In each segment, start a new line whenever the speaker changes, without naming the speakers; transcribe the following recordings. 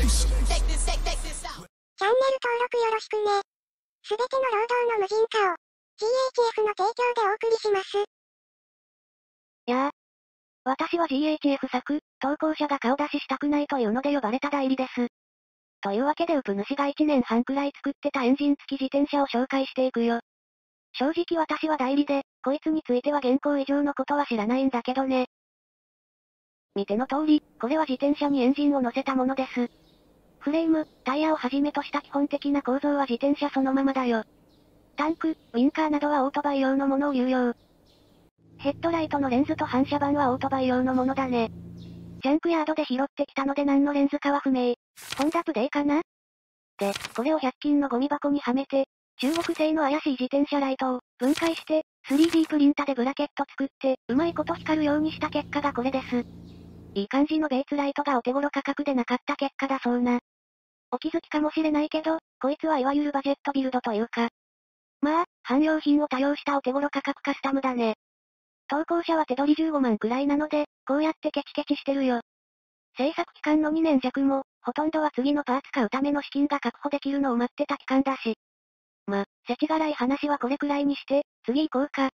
チャンネル登録よろしくね。すべての労働の無人化を GHF の提供でお送りします。
やあ。私は GHF 作、投稿者が顔出ししたくないというので呼ばれた代理です。というわけでウプ主が1年半くらい作ってたエンジン付き自転車を紹介していくよ。正直私は代理で、こいつについては現行以上のことは知らないんだけどね。見ての通り、これは自転車にエンジンを乗せたものです。フレーム、タイヤをはじめとした基本的な構造は自転車そのままだよ。タンク、ウィンカーなどはオートバイ用のものを有用。ヘッドライトのレンズと反射板はオートバイ用のものだね。ジャンクヤードで拾ってきたので何のレンズかは不明。ホンダプレイかな？で、これを100均のゴミ箱にはめて、中国製の怪しい自転車ライトを分解して、3D プリンタでブラケット作って、うまいこと光るようにした結果がこれです。いい感じのベーツライトがお手頃価格でなかった結果だそうな。お気づきかもしれないけど、こいつはいわゆるバジェットビルドというか。まあ、汎用品を多用したお手頃価格カスタムだね。投稿者は手取り15万くらいなので、こうやってケチケチしてるよ。制作期間の2年弱も、ほとんどは次のパーツ買うための資金が確保できるのを待ってた期間だし。ま、世知辛い話はこれくらいにして、次行こうか。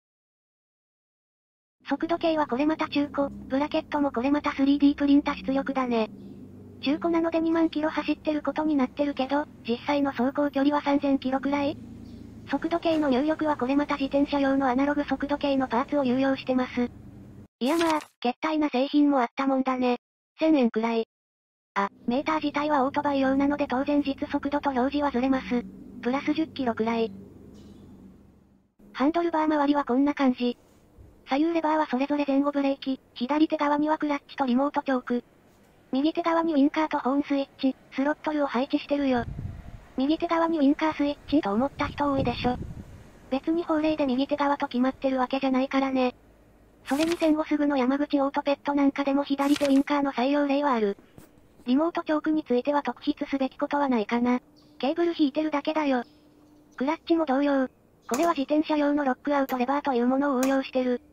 速度計はこれまた中古、ブラケットもこれまた 3D プリンタ出力だね。中古なので2万キロ走ってることになってるけど、実際の走行距離は3000キロくらい？速度計の入力はこれまた自転車用のアナログ速度計のパーツを有用してます。いやまあ、決体な製品もあったもんだね。1000円くらい。あ、メーター自体はオートバイ用なので当然実速度と表示はずれます。プラス10キロくらい。ハンドルバー周りはこんな感じ。左右レバーはそれぞれ前後ブレーキ、左手側にはクラッチとリモートチョーク。右手側にウィンカーとホーンスイッチ、スロットルを配置してるよ。右手側にウィンカースイッチと思った人多いでしょ。別に法令で右手側と決まってるわけじゃないからね。それに戦後すぐの山口オートペットなんかでも左手ウィンカーの採用例はある。リモートチョークについては特筆すべきことはないかな。ケーブル引いてるだけだよ。クラッチも同様。これは自転車用のロックアウトレバーというものを応用してる。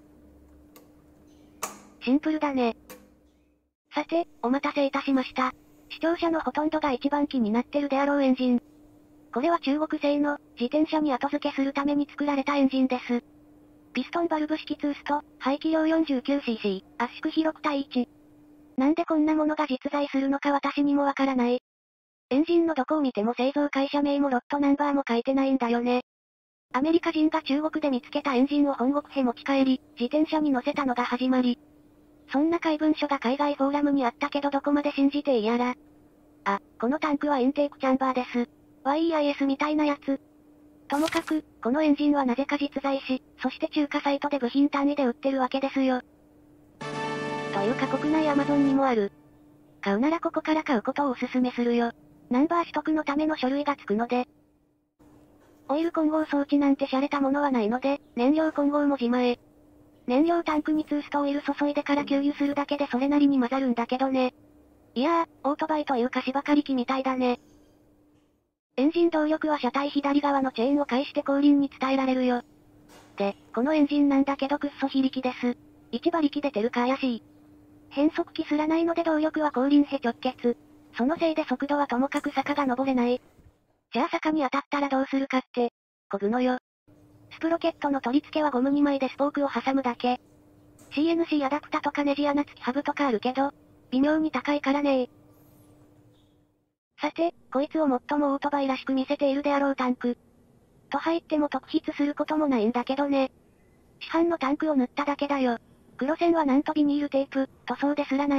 シンプルだね。さて、お待たせいたしました。視聴者のほとんどが一番気になってるであろうエンジン。これは中国製の、自転車に後付けするために作られたエンジンです。ピストンバルブ式ツースト、排気量 49cc、圧縮比6対1。なんでこんなものが実在するのか私にもわからない。エンジンのどこを見ても製造会社名もロットナンバーも書いてないんだよね。アメリカ人が中国で見つけたエンジンを本国へ持ち帰り、自転車に乗せたのが始まり。そんな怪文書が海外フォーラムにあったけどどこまで信じていいやら。あ、このタンクはインテークチャンバーです。YEIS みたいなやつ。ともかく、このエンジンはなぜか実在し、そして中華サイトで部品単位で売ってるわけですよ。というか国内 Amazon にもある。買うならここから買うことをおすすめするよ。ナンバー取得のための書類がつくので。オイル混合装置なんて洒落たものはないので、燃料混合も自前。燃料タンクにツーストオイル注いでから給油するだけでそれなりに混ざるんだけどね。いやー、オートバイというか芝刈り機みたいだね。エンジン動力は車体左側のチェーンを介して後輪に伝えられるよ。で、このエンジンなんだけどくっそ非力です。1馬力出てるか怪しい。変速機すらないので動力は後輪へ直結。そのせいで速度はともかく坂が登れない。じゃあ坂に当たったらどうするかって、漕ぐのよ。スプロケットの取り付けはゴム2枚でスポークを挟むだけ。CNC アダプタとかネジ穴付きハブとかあるけど、微妙に高いからね。さて、こいつを最もオートバイらしく見せているであろうタンク。と入っても特筆することもないんだけどね。市販のタンクを塗っただけだよ。黒線はなんとビニールテープ、塗装ですらない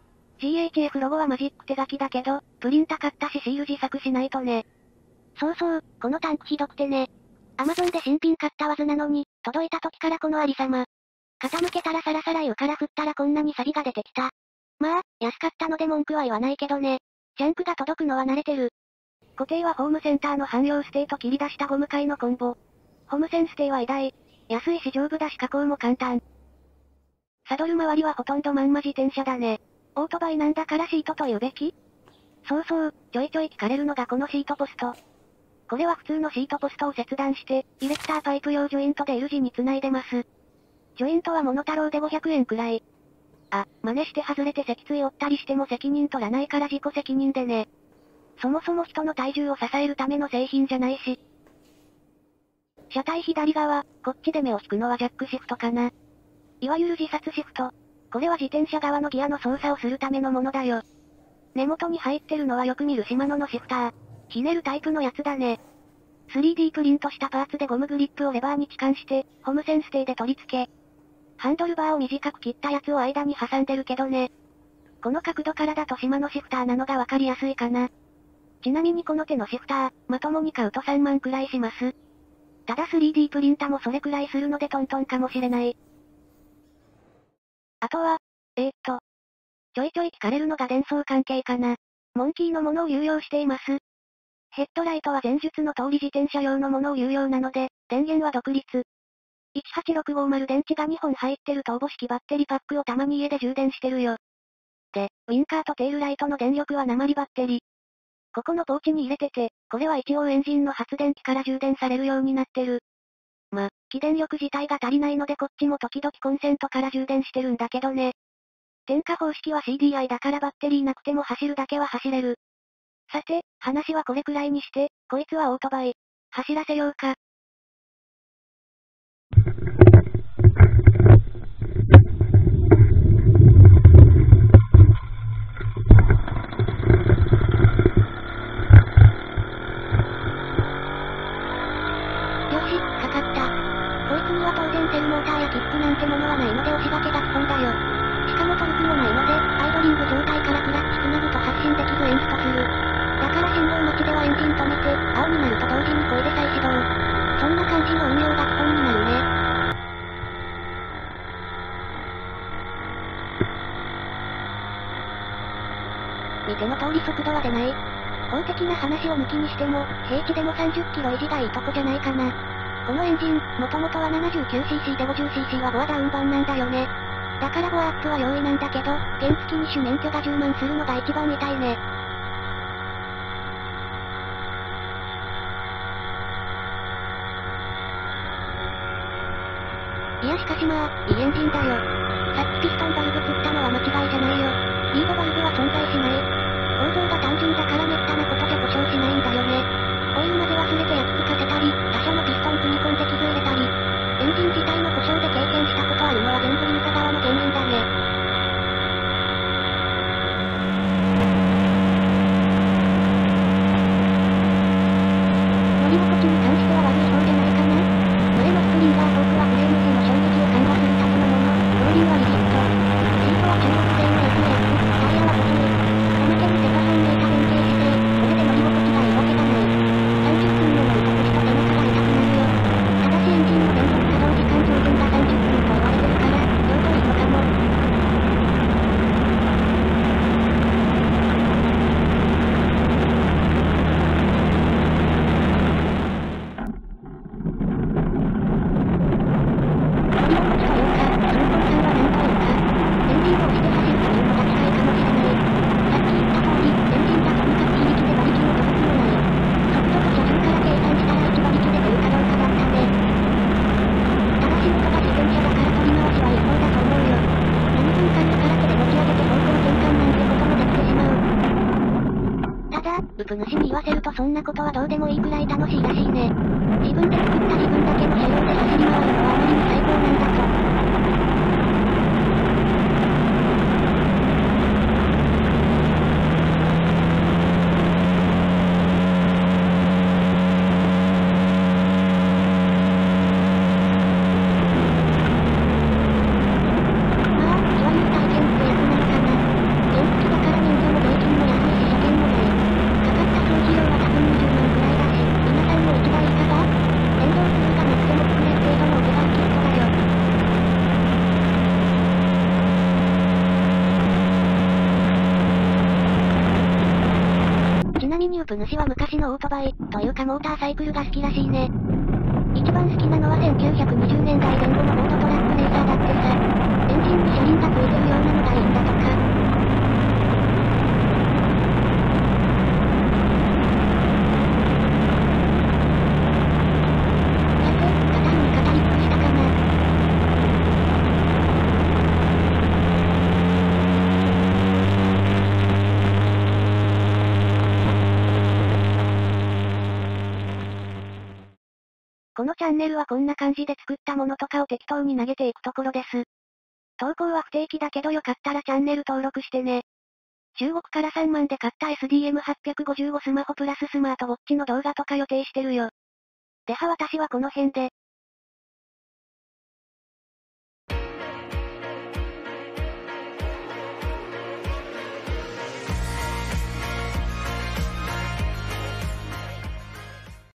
。GHF ロゴはマジック手書きだけど、プリンタ買ったしシール自作しないとね。そうそう、このタンクひどくてね。Amazon で新品買ったはずなのに、届いた時からこのありさま。傾けたらサラサラ湯から振ったらこんなにサビが出てきた。まあ、安かったので文句は言わないけどね。ジャンクが届くのは慣れてる。固定はホームセンターの汎用ステーと切り出したゴム塊のコンボ。ホムセンステーは偉大。安いし丈夫だし加工も簡単。サドル周りはほとんどまんま自転車だね。オートバイなんだからシートと言うべき？そうそう、ちょいちょい聞かれるのがこのシートポスト。これは普通のシートポストを切断して、イレクターパイプ用ジョイントで L 字に繋いでます。ジョイントはモノタロウで500円くらい。 真似して外れて脊椎折ったりしても責任取らないから自己責任でね。そもそも人の体重を支えるための製品じゃないし。車体左側、こっちで目を引くのはジャックシフトかな。いわゆる自殺シフト。これは自転車側のギアの操作をするためのものだよ。根元に入ってるのはよく見るシマノのシフター。ひねるタイプのやつだね。3D プリントしたパーツでゴムグリップをレバーに置換して、ホム線ステイで取り付け。ハンドルバーを短く切ったやつを間に挟んでるけどね。この角度からだとシマノシフターなのがわかりやすいかな。ちなみにこの手のシフター、まともに買うと3万くらいします。ただ 3D プリンタもそれくらいするのでトントンかもしれない。あとは、ちょいちょい聞かれるのが電装関係かな。モンキーのものを有用しています。ヘッドライトは前述の通り自転車用のものを有用なので、電源は独立。18650電池が2本入ってるターボ式バッテリーパックをたまに家で充電してるよ。で、ウィンカーとテールライトの電力は鉛バッテリー。ここのポーチに入れてて、これは一応エンジンの発電機から充電されるようになってる。起電力自体が足りないのでこっちも時々コンセントから充電してるんだけどね。点火方式は CDI だからバッテリーなくても走るだけは走れる。さて、話はこれくらいにして、こいつはオートバイ。走らせようか。よし、かかった。こいつには当然セルモーターやキックなんてものはないので押し掛けが基本だよ。しかもトルクもないので、アイドリング状態からクラッチつなぐと発進できずエンストする。だから信号待ちではエンジン止めて、青になると同時に声で再始動。そんな感じの運用が基本になるね。見ての通り速度は出ない。法的な話を抜きにしても、平地でも30キロ維持がいいとこじゃないかな。このエンジン、もともとは 79cc で 50cc はボアダウン版なんだよね。だからボアアップは容易なんだけど、原付2種免許が充満するのが一番痛いね。いやしかしまあ、いいエンジンだよ。さっきピストンバルブ釣ったのは間違いじゃないよ。リードバルブは存在しない。構造が単純だからめったなことじゃ故障しないんだよね。オイル混ぜ忘れて焼き付かせたり、他社のピストン組み込んで傷入れたり。エンジン自体の故障で経験したことあるのは全部ユーザー側の原因だね。乗り心地に関しては悪い方じゃないかな。前のスプリンガーフォークはフレーム時の衝撃を緩和するためのもの、ローリンはリジット。シートは中国製の FX、タイヤは細い。おまけにセパ3メーター変形して、これで乗り心地がいいわけがない。30分も乗り心地と背中が痛くなるよ。ただしエンジンの電力稼働時間上限が30分と言われてるから、ちょうどいいのかも。ウプ主に言わせるとそんなことはどうでもいいくらい楽しいらしいね。自分で作った自分だけの車両で走り回るのはあまりに最高なんだと。ウプ主は昔のオートバイ、というかモーターサイクルが好きらしいね。一番好きなのは1920年代前後のロードトラックレーサーだってさ。エンジンに車輪がついてるようなのがいいんだとか。さて、片方に語り尽くしたかな。 のチャンネルはこんな感じで作ったものとかを適当に投げていくところです。投稿は不定期だけどよかったらチャンネル登録してね。中国から3万で買った SDM855 スマホプラススマートウォッチの動画とか予定してるよ。では私はこの辺で、